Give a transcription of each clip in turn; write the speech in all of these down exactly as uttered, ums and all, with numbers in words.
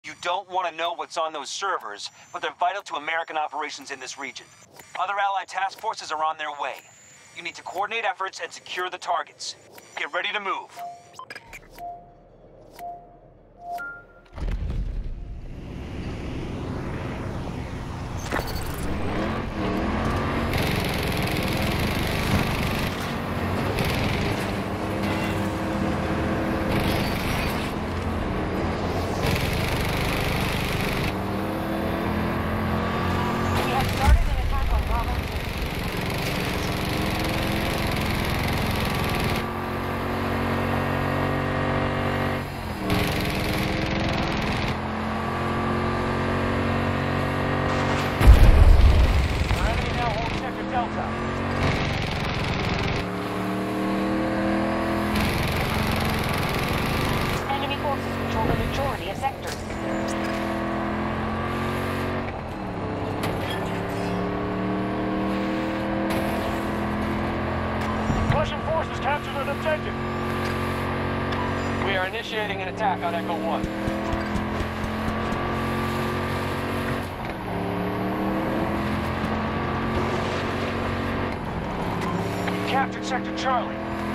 You don't want to know what's on those servers, but they're vital to American operations in this region. Other Allied task forces are on their way. You need to coordinate efforts and secure the targets. Get ready to move. We are initiating an attack on Echo One. Captured Sector Charlie.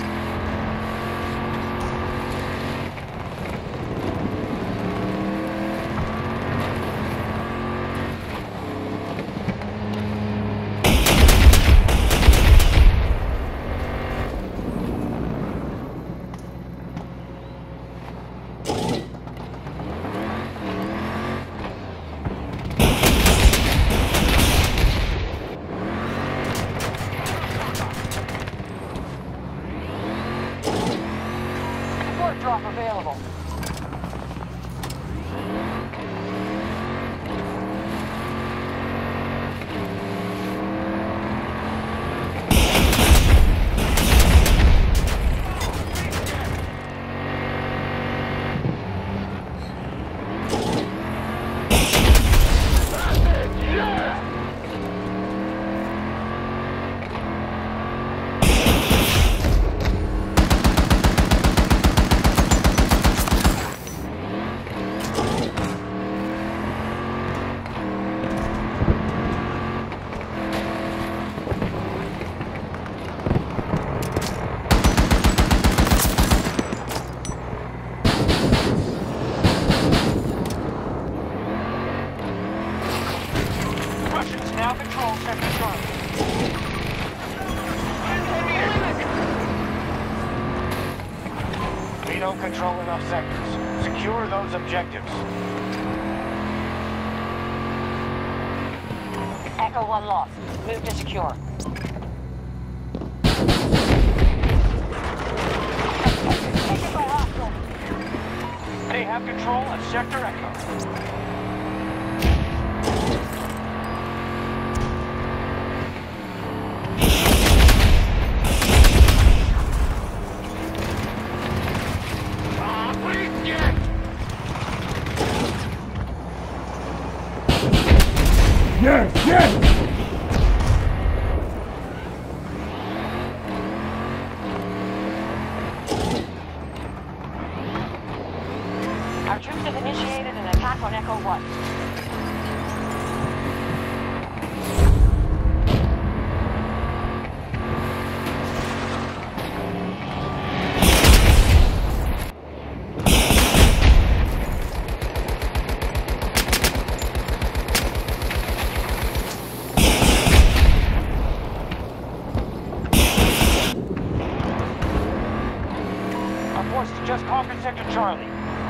Drop available. Now control Sector Charlie. We don't control enough sectors. Secure those objectives. Echo One lost. Move to secure. Taken by hostile. They have control of Sector Echo. Yes, yes! Our troops have initiated an attack on Echo One. Just conquered Sector Charlie.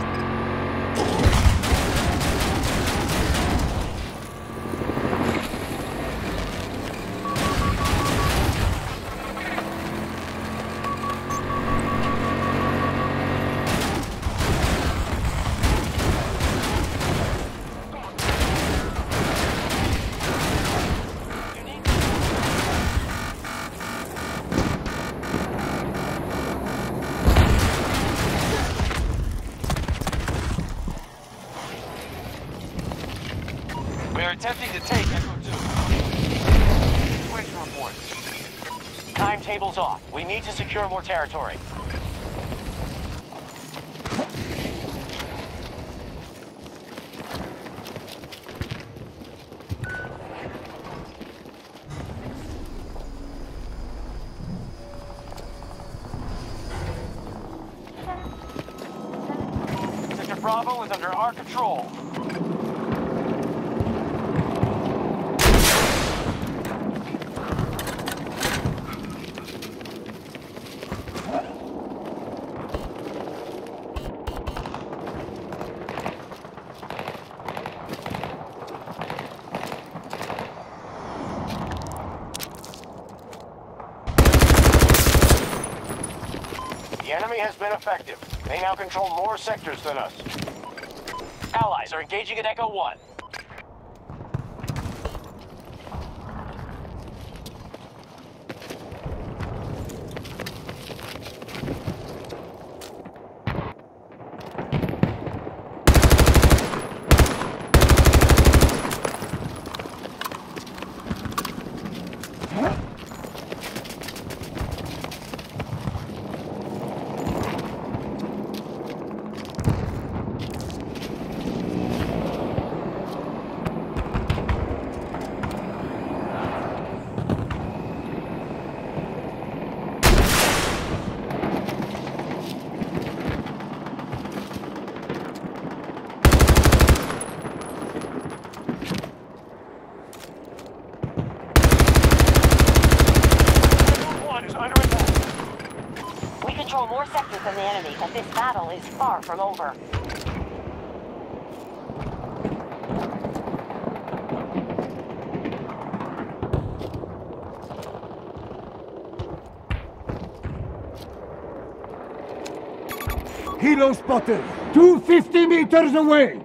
We're attempting to take Echo Two. Situation report. Timetable's off. We need to secure more territory. under our control. The enemy has been effective. They now control more sectors than us. Allies are engaging at Echo one. We control more sectors than the enemy, but this battle is far from over. Helo spotted! two hundred fifty meters away!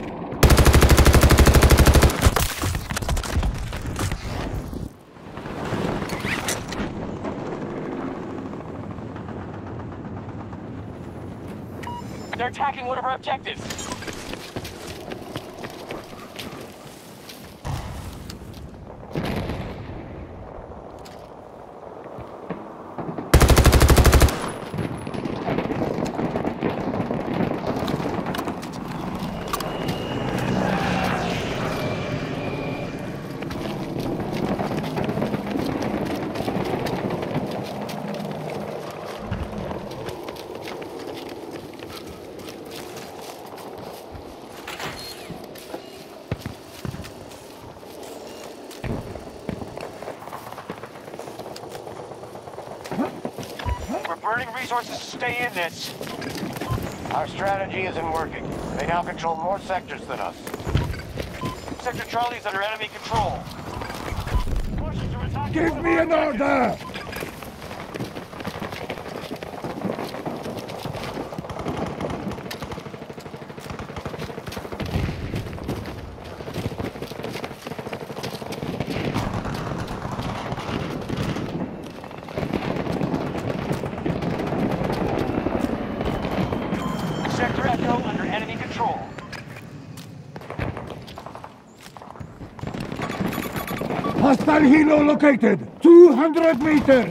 They're attacking one of our objectives. Burning resources to stay in this. Our strategy isn't working. They now control more sectors than us. Sector Charlie's under enemy control. Give me an order! Sector Echo under enemy control. Hostile helo located! two hundred meters!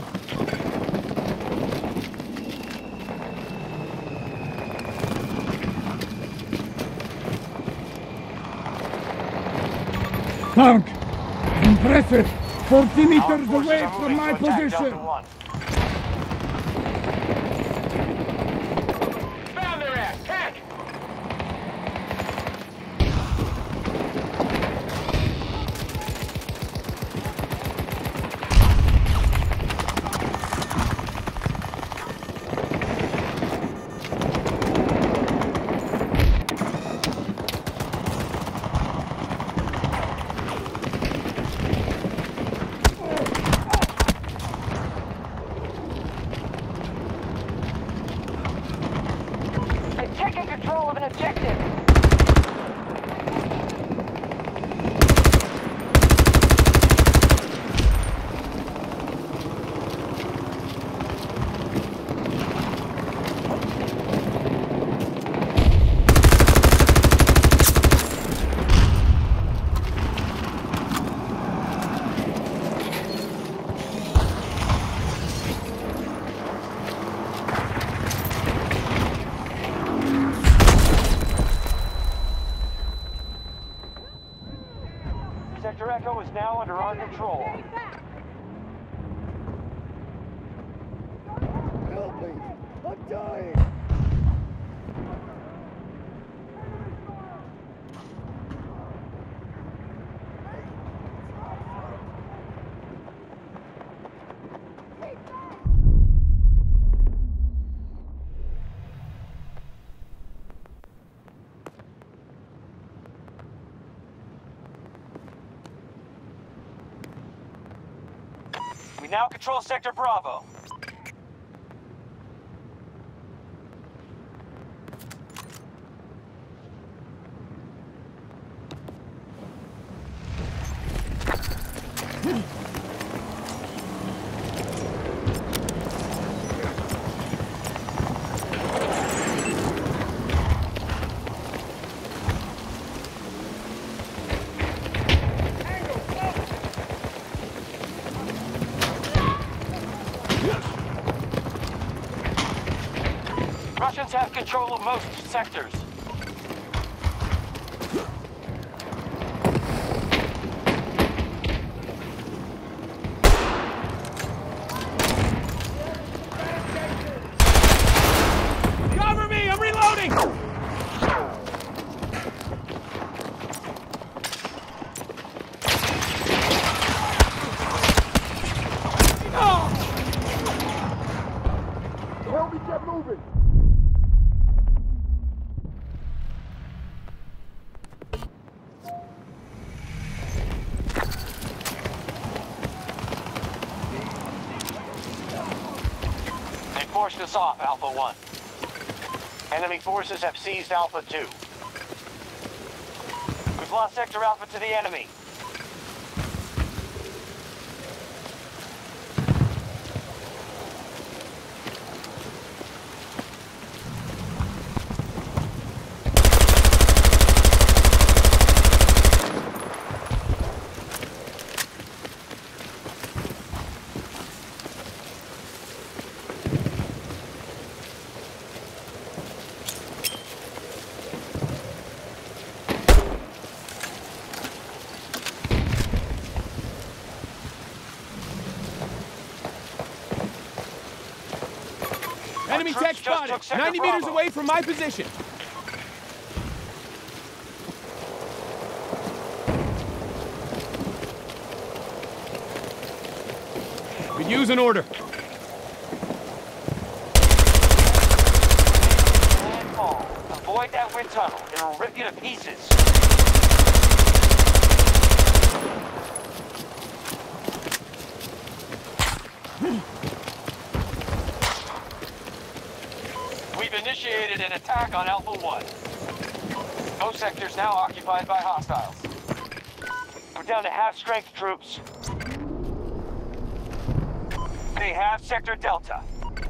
Tank! Impressive! forty meters away from my position! Found their ass! Tank! Taking control of an objective. Sector Echo is now under our control. Help me! I'm dying! We now control Sector Bravo. Russians have control of most sectors. Cover me! I'm reloading! Help me get moving! They forced us off, Alpha one. Enemy forces have seized Alpha two. We've lost Sector Alpha to the enemy. Enemy troops tech just spotted! took Sector ninety meters Bravo. away from my position! Could use an order. Landfall. Avoid that wind tunnel. It'll rip you to pieces. We've initiated an attack on Alpha one. Most sectors now occupied by hostiles. We're down to half-strength troops. They have Sector Delta.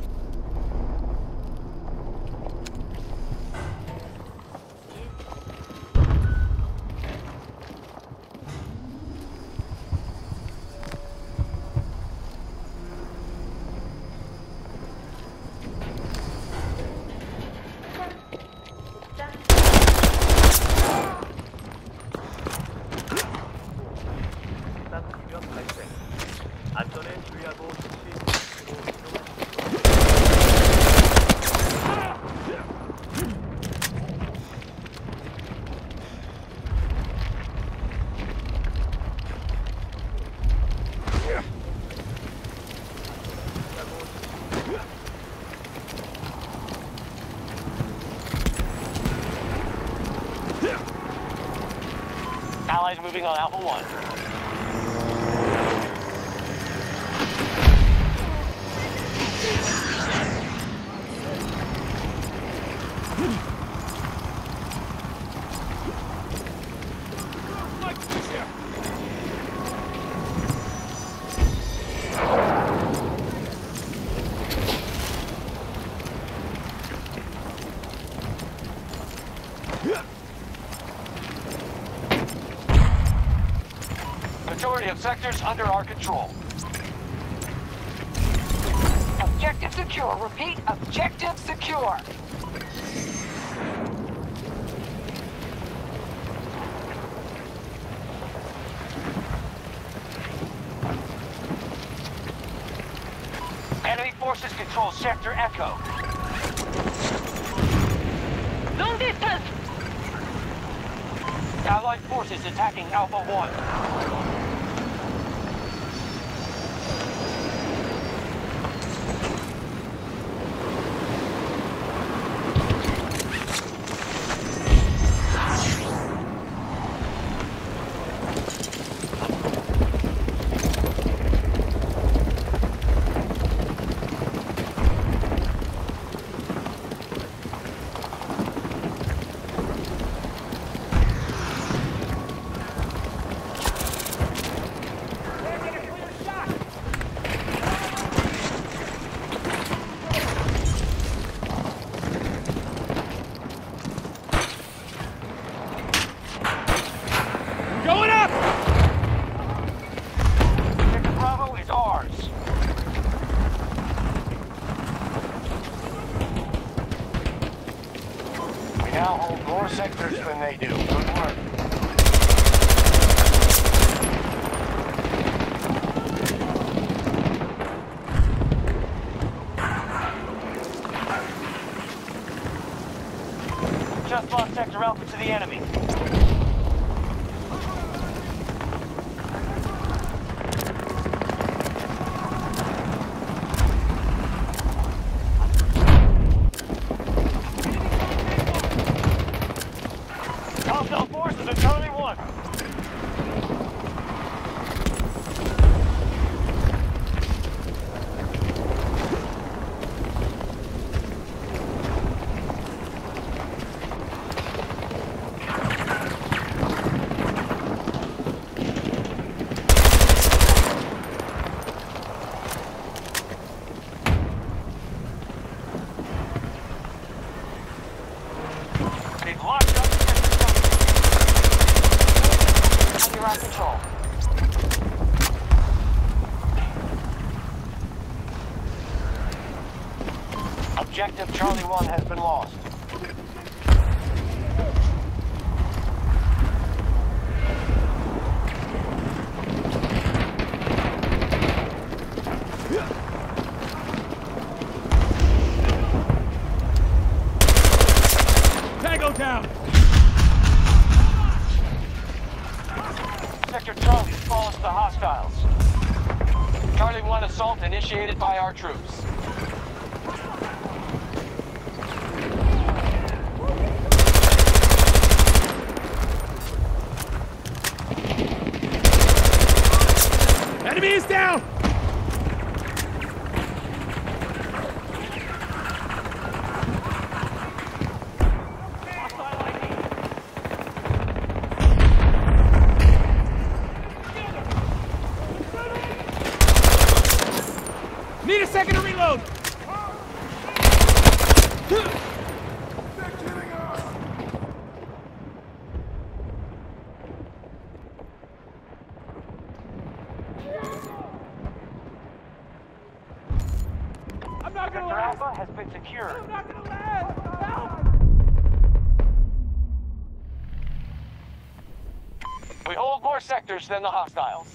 안전에 주의하고 즉시 Allies moving on Alpha one. Majority of sectors under our control. Objective secure. Repeat, objective secure. Enemy forces control Sector Echo. Long distance! Allied forces attacking Alpha one. more sectors than they do. Good work. Just lost Sector Alpha to the enemy. Hostile forces at Charlie one. They've locked up. You're on control. Objective Charlie one has been lost. Tango down! Sector Charlie falls to hostiles. Charlie one assault initiated by our troops. Enemy is down! Need a second to reload! I'm not gonna Sector last! Alpha has been secured. I'm not gonna last! Help! We hold more sectors than the hostiles.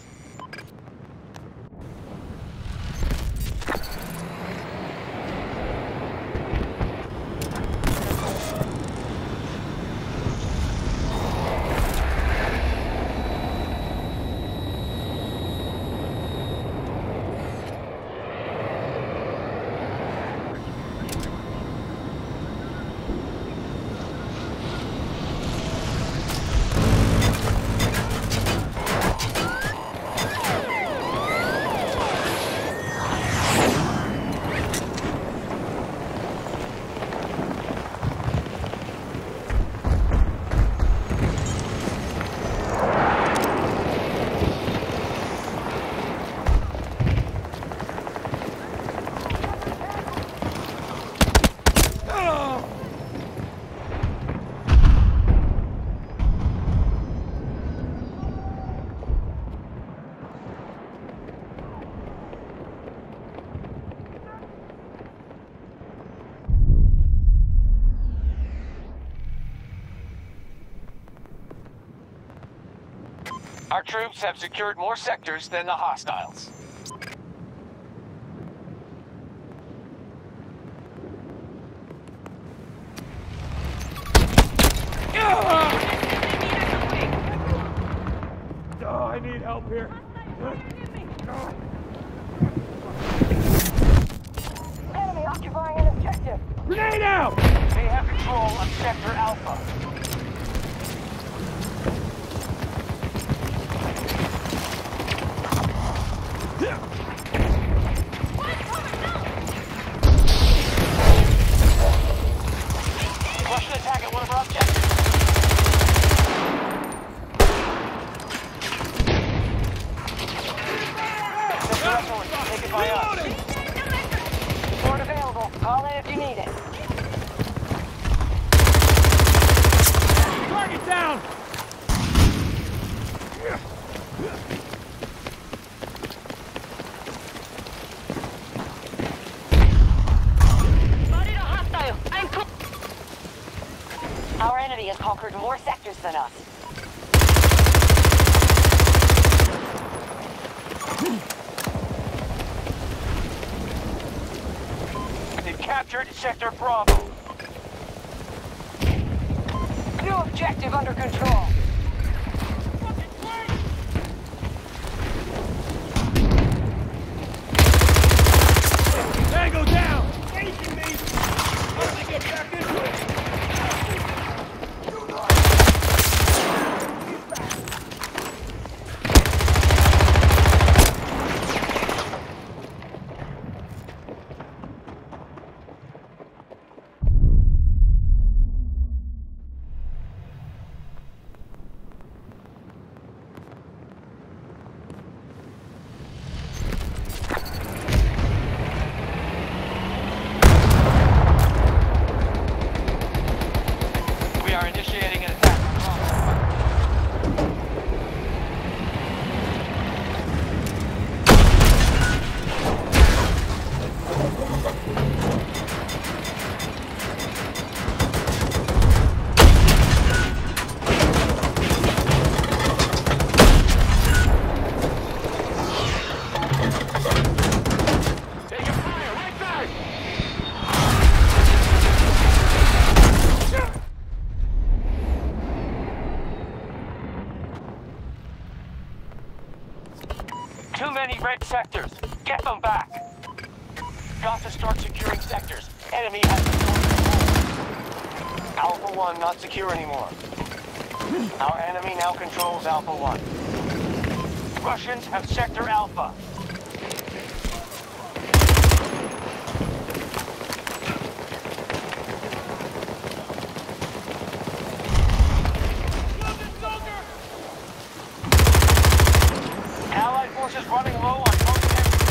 Our troops have secured more sectors than the hostiles. Oh, I need help here. Enemy occupying an objective. Grenade out! They have control of Sector Alpha. Russian attack at one of our objectives. conquered more sectors than us. They've captured Sector Bravo. New objective under control. Tango down! Facing me! Let me get back into it! We are initiating an attack. Taking fire right back! Too many red sectors. Get them back. Got to start securing sectors. Enemy has control. Alpha one not secure anymore. Our enemy now controls Alpha one. Russians have Sector Alpha. Allied forces running low on most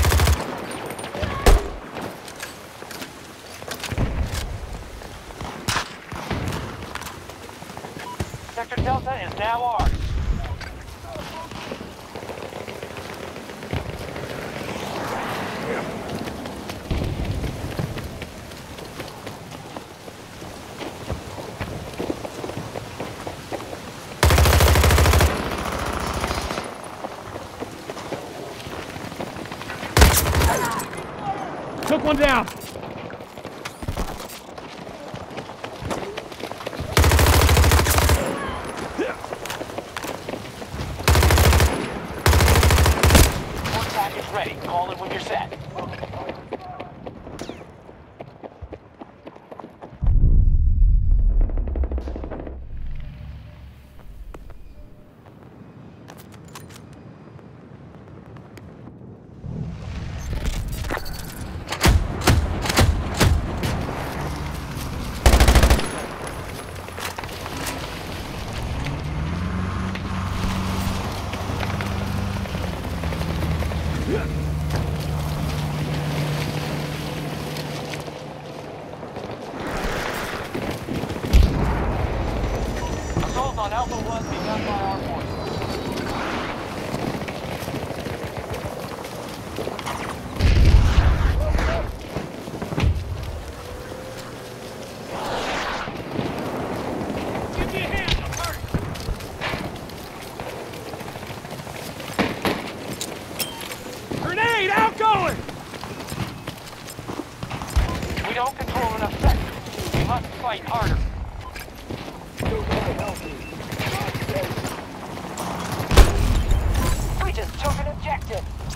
Sector Delta is now ours. Took one down! Support package ready. Call it when you're set. Assault on Alpha one begun by our forces. Give me a hand! I'm hurt! Grenade! Outgoing! We don't control enough sectors. We must fight harder. We just took an objective.